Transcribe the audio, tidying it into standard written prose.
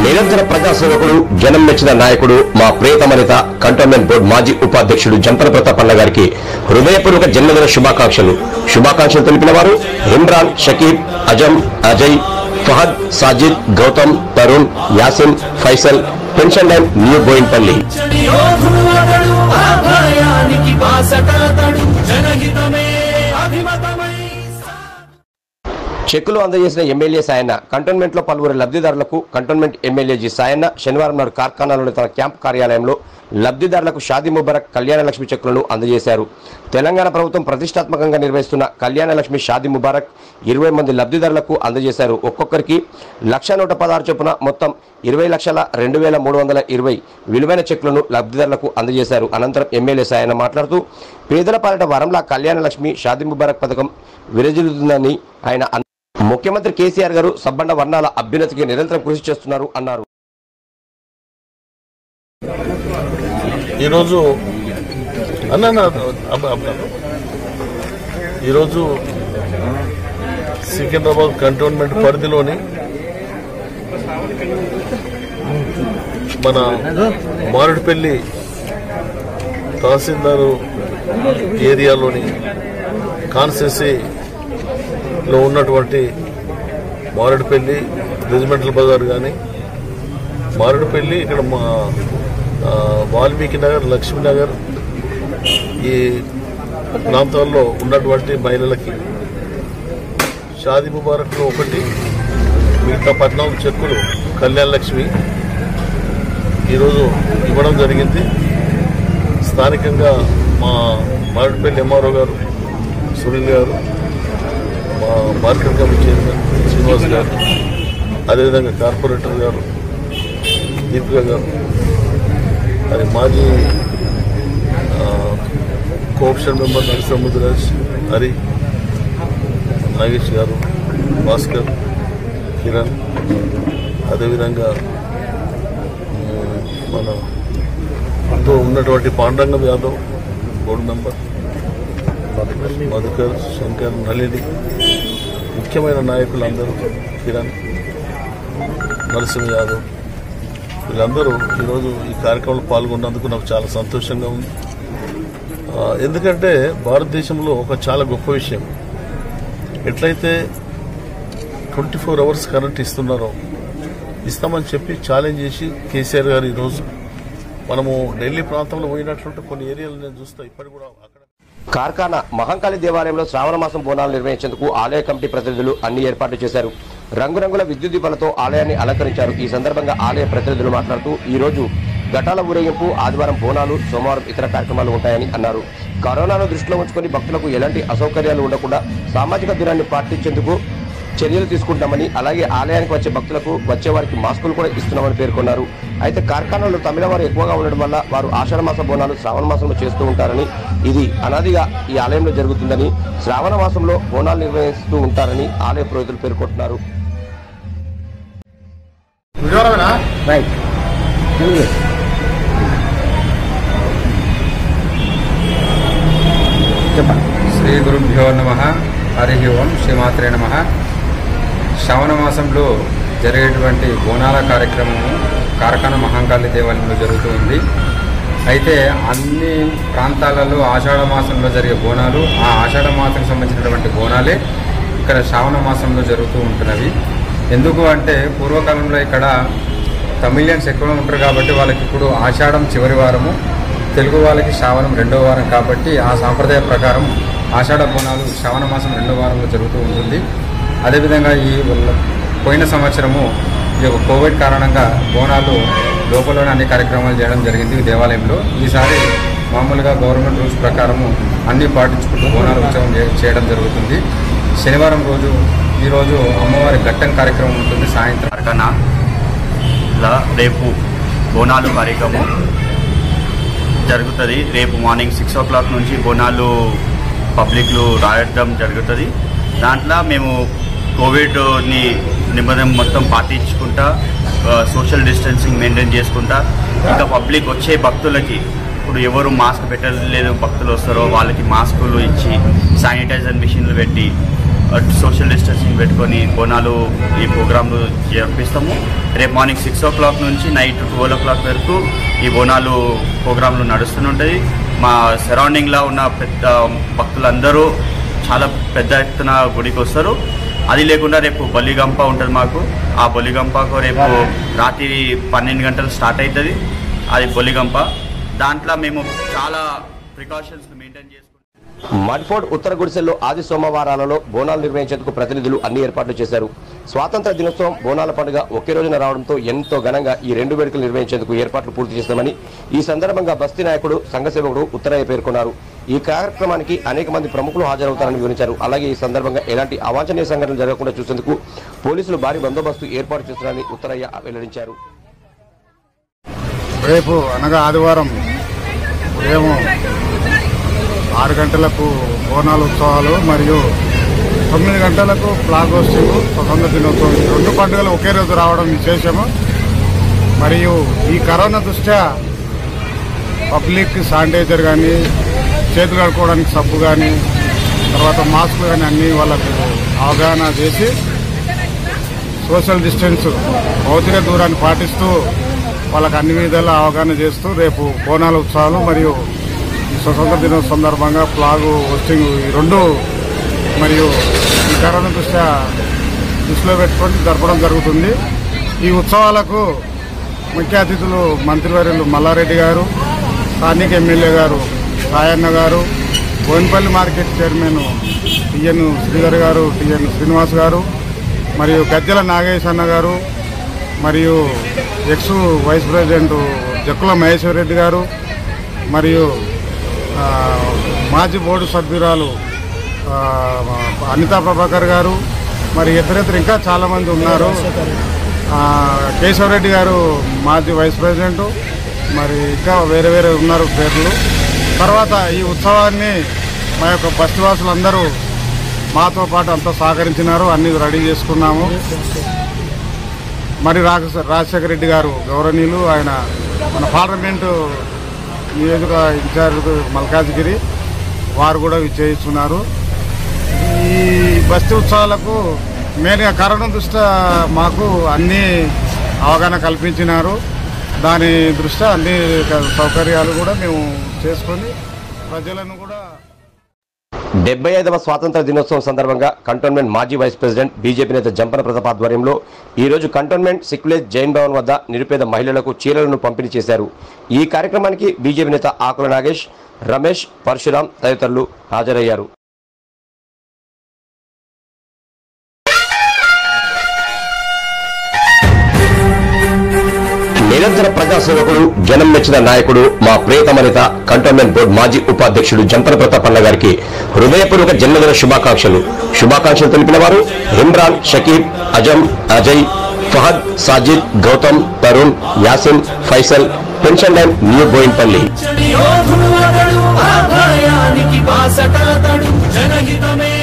నిరంతర ప్రజాసేవకుడు జనం మెచ్చిన నాయకుడు మా ప్రియతమ నేత కంటోన్మెంట్ బోర్డు మాజీ ఉపాధ్యక్షుడు జంపన ప్రతాప్ అన్న గారికి హృదయపూర్వక జన్మదిన శుభాకాంక్షలు తెలిపిన వారు Imran, Shakib, Azam, Ajay, Fahad, Sajid, Gautam, Tarun, Yasin, Faisal, pension line, new Boinpally. చెక్కులు అందజేసిన ఎమ్మెల్యే సాయన్న కంటోన్మెంట్ లో పలువురు లబ్ధిదారులకు కంటోన్మెంట్ ఎమ్మెల్యే జి సాయన్న శనివారం నాడు కార్ఖానాలోని తన క్యాంప్ కార్యాలయంలో లబ్ధిదారులకు షాదీ ముబారక్ కళ్యాణ లక్ష్మి చెక్కులను అందజేశారు. తెలంగాణ ప్రభుత్వం ప్రతిష్టాత్మకంగా నిర్వహిస్తున్న కళ్యాణ లక్ష్మి షాదీ ముబారక్ 20 మంది లబ్ధిదారులకు అందజేశారు. ఒక్కొక్కరికి 1,116 చొప్పున మొత్తం 20,02,320 విలువైన చెక్కులను లబ్ధిదారులకు అందజేశారు. అనంతరం ఎమ్మెల్యే సాయన్న మాట్లాడుతూ పేదల పాలిట వరంలా కళ్యాణ లక్ష్మి షాదీ ముబారక్ పథకం విరజిల్లుతుందని ఆయన ముఖ్యమంత్రి కేసీఆర్ గారు సబ్బండ వర్ణాల అభ్యున్నతికి నిరంతరం కృషి చేస్తున్నారు అన్నారు. ఈరోజు సికింద్రాబాద్ కంటోన్మెంట్ పరిధిలోని మన మారేడుపల్లి తహసీల్దారు ఏరియాలోని కాన్స్టిట్యున్సీలో ఉన్నటువంటి మారేడుపల్లి రెజిమెంటల్ బజార్ కానీ మారేడుపల్లి ఇక్కడ మా వాల్మీకి నగర్, లక్ష్మీనగర్ ఈ ప్రాంతాల్లో ఉన్నటువంటి మహిళలకి షాదీ ముబారక్లో ఒకటి, మిగతా 14 చెక్కులు కళ్యాణ లక్ష్మి ఈరోజు ఇవ్వడం జరిగింది. స్థానికంగా మా మారేడుపల్లి ఎంఆర్ఓ గారు సునీల్ గారు, మా మార్కెట్ కమిటీ చైర్మన్ శ్రీనివాస్ గారు, అదేవిధంగా కార్పొరేటర్ గారు దీపిక గారు, అది మాజీ కోఆప్షన్ మెంబర్ నరసింహరాజ్, హరి, నాగేష్ గారు, భాస్కర్, కిరణ్, అదేవిధంగా మనతో ఉన్నటువంటి పాండురంగం యాదవ్ బోర్డు మెంబర్, మధుకర్, శంకర్, నళిని, ముఖ్యమైన నాయకులందరూ, కిరణ్, నరసింహ యాదవ్, వీళ్ళందరూ ఈరోజు ఈ కార్యక్రమంలో పాల్గొన్నందుకు నాకు చాలా సంతోషంగా ఉంది. ఎందుకంటే భారతదేశంలో ఒక చాలా గొప్ప విషయం, ఎట్లయితే 24 అవర్స్ కరెంట్ ఇస్తామని చెప్పి ఛాలెంజ్ చేసి కేసీఆర్ గారు ఈరోజు మనము ఢిల్లీ ప్రాంతంలో పోయినట్లుంటే కొన్ని ఏరియాలు నేను చూస్తా ఇప్పటికి కూడా అక్కడ. కార్ఖానా మహంకాళి దేవాలయంలో శ్రావణ మాసం బోనాలు నిర్వహించేందుకు ఆలయ కమిటీ ప్రతినిధులు అన్ని ఏర్పాట్లు చేశారు. రంగురంగుల విద్యుత్ దీపాలతో ఆలయాన్ని అలంకరించారు. ఈ సందర్భంగా ఆలయ ప్రతినిధులు మాట్లాడుతూ ఈ రోజు ఘటాల ఊరేగింపు, ఆదివారం బోనాలు, సోమవారం ఇతర కార్యక్రమాలు ఉంటాయని అన్నారు. కరోనాను దృష్టిలో ఉంచుకొని భక్తులకు ఎలాంటి అసౌకర్యాలు ఉండకుండా సామాజిక దూరాన్ని పాటించేందుకు చర్యలు తీసుకుంటామని, అలాగే ఆలయానికి వచ్చే భక్తులకు వచ్చే వారికి మాస్కులు కూడా ఇస్తున్నామని పేర్కొన్నారు. అయితే కార్ఖానాలో తమిళవారు ఎక్కువగా ఉండడం వల్ల వారు ఆషాఢ మాస బోనాలు శ్రావణ మాసంలో చేస్తూ ఉంటారని, ఇది అనాదిగా ఈ ఆలయంలో జరుగుతుందని, శ్రావణ మాసంలో బోనాలు నిర్వహిస్తూ ఉంటారని ఆలయ పురోహితులు పేర్కొంటున్నారు. శ్రీ గురుభ్యో నమః. హరి ఓం. శ్రీమాత్రే నమః. శ్రావణ మాసంలో జరిగేటువంటి బోనాల కార్యక్రమము కార్ఖానా మహంకాళి దేవాలయంలో జరుగుతూ ఉంది. అయితే అన్ని ప్రాంతాలలో ఆషాఢ మాసంలో జరిగే బోనాలు, ఆ ఆషాఢ మాసానికి సంబంధించినటువంటి బోనాలే ఇక్కడ శ్రావణ మాసంలో జరుగుతూ ఉంటున్నవి. ఎందుకు అంటే పూర్వకాలంలో ఇక్కడ తమిళియన్స్ ఎక్కువ ఉంటారు కాబట్టి వాళ్ళకి ఇప్పుడు ఆషాఢం చివరి వారము, తెలుగు వాళ్ళకి శ్రావణం 2వ వారం కాబట్టి ఆ సాంప్రదాయ ప్రకారం ఆషాఢ బోనాలు శ్రావణ మాసం 2వ వారంలో జరుగుతూ ఉంటుంది. అదేవిధంగా ఈ పోయిన సంవత్సరము ఈ యొక్క కోవిడ్ కారణంగా బోనాలు లోపలలోనే అన్ని కార్యక్రమాలు చేయడం జరిగింది దేవాలయంలో. ఈసారి మామూలుగా గవర్నమెంట్ రూల్స్ ప్రకారము అన్నీ పాటించుకుంటూ బోనాలు ఉత్సవం చేయడం జరుగుతుంది. శనివారం రోజు ఈరోజు అమ్మవారి ఘట్టం కార్యక్రమం ఉంటుంది. సాయంత్రం కార్ఖానాలో రేపు బోనాలు కార్యక్రమం జరుగుతుంది. రేపు మార్నింగ్ 6 o'clock నుంచి బోనాలు పబ్లిక్లు రాయడం జరుగుతుంది. దాంట్లో మేము కోవిడ్ని నిబంధన మొత్తం పాటించుకుంటా, సోషల్ డిస్టెన్సింగ్ మెయింటైన్ చేసుకుంటా, ఇంకా పబ్లిక్ వచ్చే భక్తులకి ఇప్పుడు ఎవరు మాస్క్ పెట్టలేదు భక్తులు వస్తారో వాళ్ళకి మాస్కులు ఇచ్చి, శానిటైజర్ మిషన్లు పెట్టి సోషల్ డిస్టెన్సింగ్ పెట్టుకొని బోనాలు ఈ ప్రోగ్రాంలు జరిపిస్తాము. రేపు మార్నింగ్ 6 o'clock నుంచి నైట్ 12 o'clock వరకు ఈ బోనాలు ప్రోగ్రాంలు నడుస్తుంటాయి. మా సరౌండింగ్లో ఉన్న పెద్ద భక్తులందరూ చాలా పెద్ద ఎత్తున గుడికి వస్తారు. అది లేకుండా రేపు బొల్లిగంప ఉంటుంది మాకు. ఆ బొల్లిగంపకు రేపు రాత్రి 12 గంటలు స్టార్ట్ అవుతుంది. అది బొల్లిగంప. దాంట్లో మేము చాలా ప్రికాషన్స్ మెయింటైన్ చేసుకుంటాం. మడ్ఫోర్డ్ ఉత్తర గుడిసెల్లో ఆది సోమవారాలలో బోనాలు నిర్వహించేందుకు ప్రతినిధులు అన్ని ఏర్పాట్లు చేశారు. స్వాతంత్ర దినోత్సవం బోనాల పండుగ ఒకే రోజున రావడంతో ఎంతో ఘనంగా ఈ 2 వేడుకలు నిర్వహించేందుకు ఏర్పాట్లు పూర్తి చేస్తామని ఈ సందర్భంగా బస్తీ నాయకుడు సంఘ సేవకుడు ఉత్తరయ్య పేర్కొన్నారు. ఈ కార్యక్రమానికి అనేక మంది ప్రముఖులు హాజరవుతారని వివరించారు. అలాగే ఈ సందర్భంగా ఎలాంటి అవాంఛనీయ సంఘటనలు జరగకుండా చూసేందుకు పోలీసులు భారీ బందోబస్తు ఏర్పాటు చేస్తున్నారని ఉత్తరయ్య వెల్లడించారు. రేపు అనగా ఆదివారం ఉదయం 6 గంటలకు బోనాల ఉత్సవాలు మరియు 9 గంటలకు ఫ్లాగ్ హోస్టింగ్ స్వతంత్ర దినోత్సవం 2 పండుగలు ఒకే రోజు రావడం విశేషము. మరియు ఈ కరోనా దృష్ట్యా పబ్లిక్ శానిటైజర్ కానీ, చేతులు కడుక్కోవడానికి సబ్బు కానీ, తర్వాత మాస్కులు కానీ అన్నీ వాళ్ళకు అవగాహన చేసి సోషల్ డిస్టెన్స్ భౌతిక దూరాన్ని పాటిస్తూ వాళ్ళకు అన్ని విధాలా అవగాహన చేస్తూ రేపు బోనాల ఉత్సవాలు మరియు స్వతంత్ర దినోత్సవం సందర్భంగా ఫ్లాగ్ హోస్టింగ్ ఈ 2 మరియు ఈ కరోనా దృష్టిలో పెట్టుకొని జరపడం జరుగుతుంది. ఈ ఉత్సవాలకు ముఖ్య అతిథులు మంత్రివర్యులు మల్లారెడ్డి గారు, స్థానిక MLA garu Sayanna garu, Boinapally market chairman TN Sridhar garu, TN Srinivas గారు, మరియు గజ్జల నాగేశ్ అన్న గారు, మరియు ex vice president Jakkula Maheshwar Reddy garu, మరియు మాజీ బోర్డు సభ్యురాలు అనితా ప్రభాకర్ గారు, మరి ఇతరేతర ఇంకా చాలామంది ఉన్నారు. కేశవరెడ్డి గారు మాజీ వైస్ ప్రెసిడెంట్, మరి ఇంకా వేరే వేరే ఉన్నారు పేర్లు. తర్వాత ఈ ఉత్సవాన్ని మా యొక్క బస్తీవాసులందరూ మాతో పాటు అంతా సహకరించినారు. అన్ని రెడీ చేసుకున్నాము. మరి రాజశేఖర రెడ్డి గారు గౌరవనీయులు, ఆయన మన పార్లమెంటు నియోజక ఇన్ఛార్జ్ మల్కాజ్గిరి, వారు కూడా విజయిస్తున్నారు. ఈ బస్తీ ఉత్సవాలకు మెయిన్గా కరోనా దృష్ట్యా మాకు అన్ని అవగాహన కల్పించినారు. దాని దృష్ట్యా అన్ని సౌకర్యాలు కూడా మేము చేసుకొని ప్రజలను కూడా 75వ స్వాతంత్ర దినోత్సవం సందర్భంగా కంటోన్మెంట్ మాజీ వైస్ ప్రెసిడెంట్ బీజేపీ నేత జంపన ప్రతాప్ ఆధ్వర్యంలో ఈరోజు కంటోన్మెంట్ సిక్విలేజ్ జైన్ భవన్ వద్ద నిరుపేద మహిళలకు చీరలను పంపిణీ చేశారు. ఈ కార్యక్రమానికి బీజేపీ నేత ఆకుల నాగేష్, రమేష్, పరశురాం తదితరులు హాజరయ్యారు. నిరంతర ప్రజాసేవకుడు, జనం మెచ్చిన నాయకుడు, మా ప్రియతమ నేత కంటోన్మెంట్ బోర్డు మాజీ ఉపాధ్యక్షుడు జంపన ప్రతాప్ అన్న గారికి హృదయపూర్వక జన్మదిన శుభాకాంక్షలు తెలిపిన వారు Imran, Shakib, Azam, Ajay, Fahad, Sajid, Gautam, Tarun, Yasin, Faisal, pension line, new Boinpally. జనహితమే